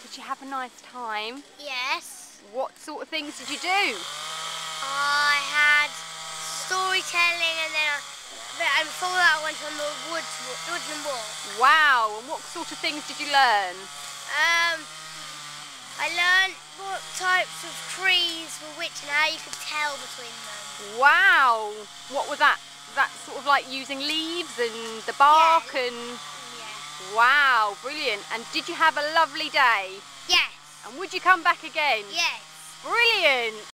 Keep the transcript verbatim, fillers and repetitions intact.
Did you have a nice time? Yes. What sort of things did you do? I had storytelling, and then I, and before that I went on the woods, woodland walk. Wow, and what sort of things did you learn? Um, I learned what types of trees were which and how you could tell between them. Wow, what was that? That sort of like using leaves and the bark Yeah. and... Yeah. Wow, brilliant. And did you have a lovely day? Yes. And would you come back again? Yes. Brilliant.